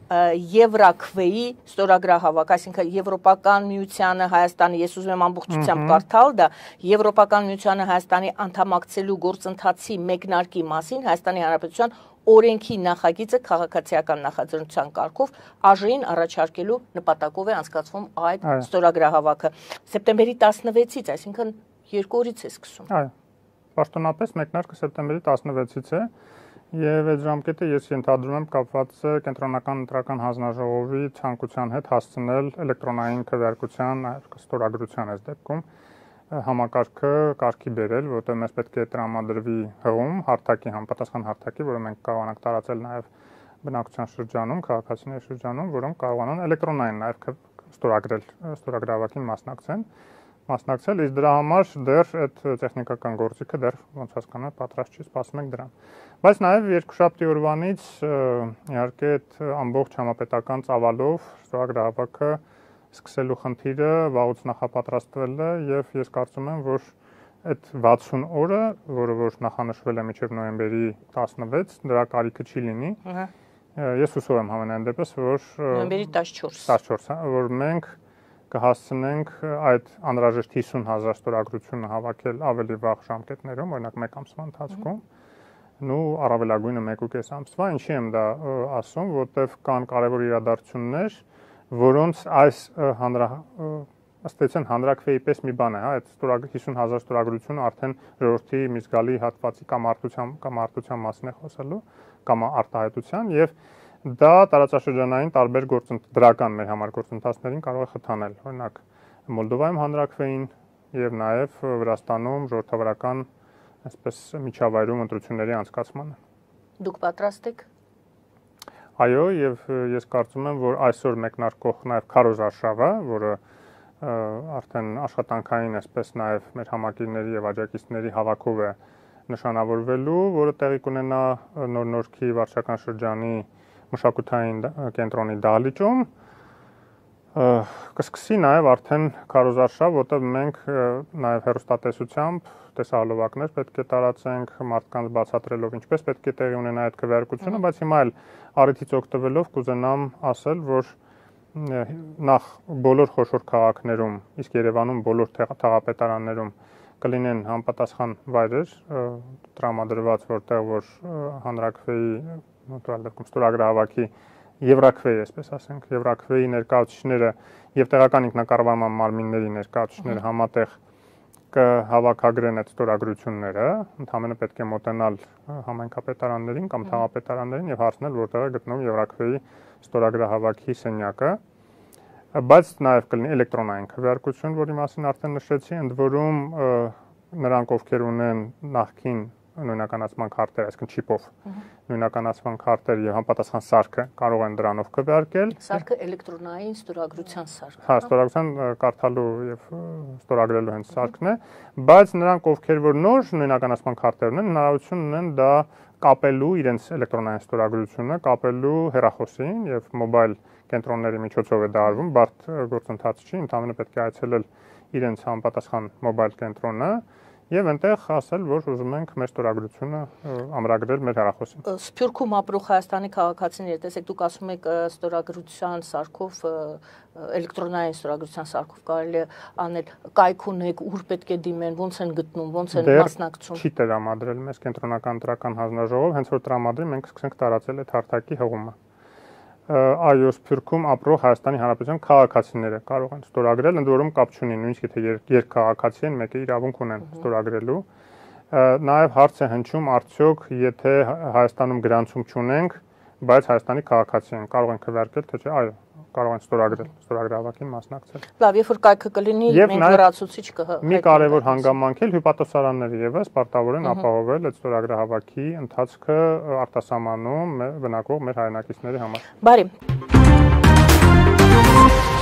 Եվրաքվեի ստորագրահավաք, այսինքն Եվրոպական միությանը Հայաստանի, ես ուզում եմ ամբողջությամբ կարդալ դա, Եվրոպական միությանը Հայաստանի անդամակցելու գործընթացի մեկնարկի մասին Հայաստանի Հանրապետության օրենքի նախագիծը քաղաքացիական նախաձեռնության կարգով ԱԺ-ին առաջարկելու նպատակով է անցկացվում այդ ստորագրահավաքը։ Սեպտեմբերի 16-ից, այսինքն 2 օրից է սկսում։ Այո, պաշտոնապես մեկնարկը սեպտեմբերի 16-ից է եւ այդ ժամկետը ես ենթադրում եմ կապված է կենտրոնական ընտրական հանձնաժողովի ցանկության հետ հասցնել էլեկտրոնային քվեարկության ստորագրության այս դեպքում համակարգը կարգի բերել, որտեղ մեզ պետք է տրամադրվի հղում, հարթակի համապատասխան հարթակի, որը մենք կարողանանք տարածել նաև բնակության շրջանում, քաղաքացիների շրջանում, որոնք կարողանան էլեկտրոնային նաև ստորագրել, ստորագրահավաքին մասնակցել, իսկ դրա համար դեռ այդ տեխնիկական գործիքը դեռ ոնց հասկանալ պատրաստ չի, սպասում ենք դրան։ Բայց նաև երկուշաբթի օրվանից իհարկե այդ ամբողջ համապետական ծավալով ստորագրահավաքը սկսելու խնդիրը վաղուց նախապատրաստվել է եւ ես կարծում եմ, որ այդ 60 օրը, որը որ նախանշվել է մինչեւ նոյեմբերի 16, դրա կարիքը չի լինի։ Ես հուսով եմ համենայն դեպս, որ նոյեմբերի 14, որ մենք կհասցնենք այդ անհրաժեշտ 50,000 ստորագրությունը հավաքել ավելի վաղ ժամկետներում, օրինակ 1 ամսվա ընթացքում, ու առավելագույնը 1.5 ամսվա, ինչի եմ դա ասում, որտեղ կան կարևոր իրադարձություններ, որոնց այս ըստ հանրաքվեի պես մի բան է, հա, այդ 50,000 ստորագրությունը արդեն ժողովրդի մի զգալի հատվածի կամ արտության մասին է խոսելու, կամ արտահայտության, եւ դա տարածաշրջանային տարբեր դրական մեր համար գործընթացներին կարող է խթանել, օրինակ Մոլդովայում հանրաքվեին եւ նաեւ Վրաստանում ժողովրդավարական այսպես միջավայրում ընտրությունների անցկացմանը։ Դուք պատրաստ եք։ Այո, եւ ես կարծում եմ, որ այսօր մեկնարկող նաեւ քարոզ արշավը, որը արդեն աշխատանքային այսպես նաեւ մեր համակիրների եւ աջակիցների հավաքով է նշանավորվելու, որը տեղի կունենա Նոր-Նորքի վարչական շրջանի մշակութային կենտրոնի դահլիճում, կսկսի նաեւ արդեն քարոզ արշավ, որտեղ մենք նաեւ հեռուստատեսությամբ տեսահոլովակներ պետք է տարածենք մարդկանց բացատրելով ինչպես պետք է տեղի ունենա այդ քվեարկությունը, բայց հիմա էլ առիթից օգտվելով կուզենամ ասել, որ նախ բոլոր խոշոր քաղաքներում, իսկ Երևանում բոլոր թաղապետարաններում կլինեն համապատասխան վայրեր տրամադրված, որտեղ որ հանրաքվեի ստորագրահավաքի Եվրաքվեի, այսպես ասենք, Եվրաքվեի ներկայացուցիչները եւ տեղական ինքնակառավարման մարմինների ներկայացուցիչները համատեղ կհավաքագրեն այդ ստորագրությունները, ընդհանրապես պետք է մոտենալ համայնքապետարաններին կամ թաղապետարաններին եւ հարցնել, որտեղ է գտնվում Եվրաքվեի ստորագրահավաքի սենյակը, բայց նաեւ կլինի էլեկտրոնային քվեարկություն, որի մասին արդեն նշեցի, ընդ որում նրանք ովքեր ունեն նախքին նույնականացման քարտեր, այսինքն չիպով նույնականացման քարտեր եւ համապատասխան սարքը կարող են դրանով քվեարկել։ Սարքը էլեկտրոնային ստորագրության սարք։ Հա, ստորագրության կարդալու եւ ստորագրելու հենց սարքն է, բայց նրանք ովքեր որ նոր նույնականացման քարտեր ունեն, հնարավորություն ունեն դա կապելու իրենց էլեկտրոնային ստորագրությունը, կապելու հեռախոսին եւ մոբայլ կենտրոնների միջոցով է դա արվում, բարդ գործընթաց չի, ընդհանրապես պետք է այցելել իրենց համապատասխան մոբայլ կենտրոնը եւ այնտեղ ասել, որ ուզում ենք մեր ստորագրությունը ամրագրել մեր հեռախոսին։ Սփյուռքում ապրող Հայաստանի քաղաքացիները, տեսեք, դուք ասում եք ստորագրության սարքով, էլեկտրոնային ստորագրության սարքով կարելի է անել, կայք ունեք, ուր պետք է դիմեն, ոնց են գտնում, ոնց են մասնակցում։ Չի տրամադրել մեզ կենտրոնական ընտրական հանձնաժողով, հենց որ տրամադրի մենք սկսենք տարածել այդ հարթակի հղումը։ Այո, Սփյուռքում ապրող Հայաստանի Հանրապետության քաղաքացիները կարող են ստորագրել, ընդ որում կապ չունի, նույնիսկ եթե երկքաղաքացի են, մեկը իրավունք ունեն ստորագրելու։ Նաև հարց է հնչում, արդյոք եթե Հայաստանում գրանցում չունենք, բայց Հայաստանի քաղաքացի են, կարող են քվեարկել, թե չէ, այո, կարող են ստորագրել, ստորագրահավաքին մասնակցել։ Լավ, երբ որ կայքը կլինի, մենք լրացուցիչ մի կարևոր հանգամանք էլ հյուպատոսարանները եւս պարտավոր են ապահովել այդ ստորագրահավաքի ընթացքը արտասահմանում բնակվող մեր հայրենակիցների համար։ Բարի։